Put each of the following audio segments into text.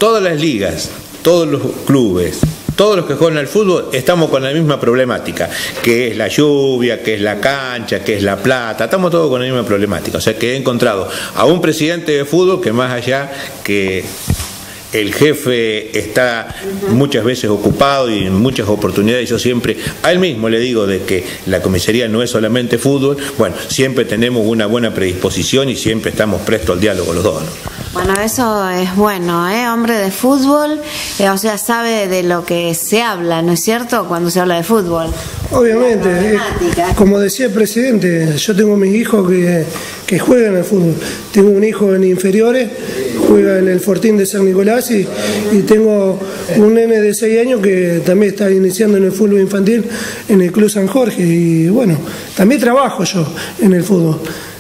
todas las ligas, todos los clubes, todos los que juegan al fútbol estamos con la misma problemática, que es la lluvia, que es la cancha, que es la plata, estamos todos con la misma problemática. O sea que he encontrado a un presidente de fútbol que más allá que el jefe está muchas veces ocupado y en muchas oportunidades yo siempre a él mismo le digo de que la comisaría no es solamente fútbol, bueno, siempre tenemos una buena predisposición y siempre estamos prestos al diálogo los dos, ¿no? Bueno, eso es bueno, hombre de fútbol, o sea, sabe de lo que se habla, ¿no es cierto?, cuando se habla de fútbol. Obviamente, como decía el presidente, yo tengo mis hijos que juegan al fútbol. Tengo un hijo en inferiores, juega en el Fortín de San Nicolás y tengo un nene de 6 años que también está iniciando en el fútbol infantil en el Club San Jorge. Y bueno, también trabajo yo en el fútbol.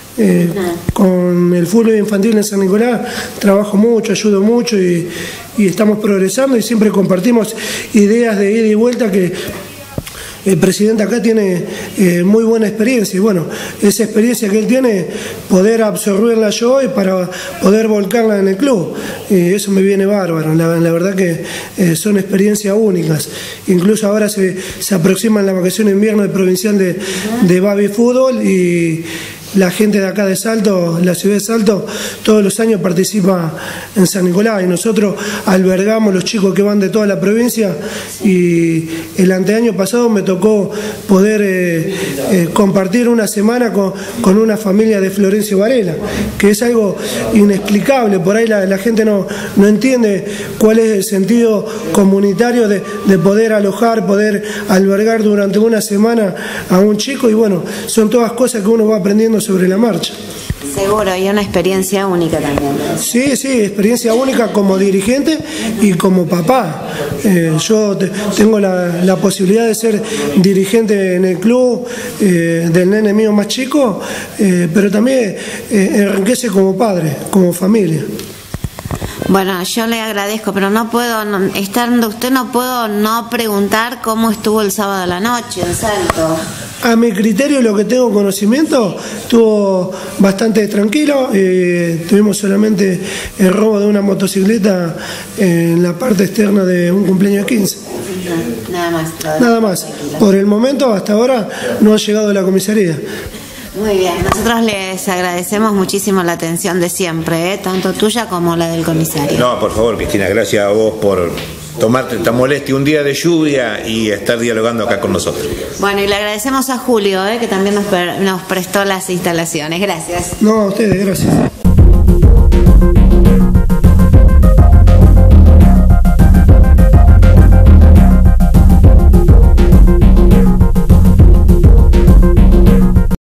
Con el fútbol infantil en San Nicolás trabajo mucho, ayudo mucho y estamos progresando y siempre compartimos ideas de ida y vuelta que el presidente acá tiene muy buena experiencia y bueno, esa experiencia que él tiene, poder absorberla yo y para poder volcarla en el club, eso me viene bárbaro, la verdad que son experiencias únicas. Incluso ahora se aproximan las vacaciones de invierno del provincial de Baby Fútbol y la gente de acá de Salto, la ciudad de Salto, todos los años participa en San Nicolás y nosotros albergamos los chicos que van de toda la provincia y el anteaño pasado me tocó poder compartir una semana con una familia de Florencio Varela, que es algo inexplicable, por ahí la gente no entiende cuál es el sentido comunitario de poder alojar, poder albergar durante una semana a un chico y bueno, son todas cosas que uno va aprendiendo sobre la marcha. Seguro, y una experiencia única también. Sí, experiencia única como dirigente y como papá. Yo tengo la posibilidad de ser dirigente en el club del nene mío más chico, pero también enriquece como padre, como familia. Bueno, yo le agradezco, pero no puedo, estando usted, no puedo no preguntar cómo estuvo el sábado a la noche en Salto. A mi criterio, lo que tengo conocimiento, estuvo bastante tranquilo. Tuvimos solamente el robo de una motocicleta en la parte externa de un cumpleaños de 15. Nada más. Nada más. Por el momento, hasta ahora, no ha llegado la comisaría. Muy bien, nosotros les agradecemos muchísimo la atención de siempre, tanto tuya como la del comisario. No, por favor, Cristina, gracias a vos por tomarte esta molestia un día de lluvia y estar dialogando acá con nosotros. Bueno, y le agradecemos a Julio, que también nos prestó las instalaciones. Gracias. No, a ustedes, gracias.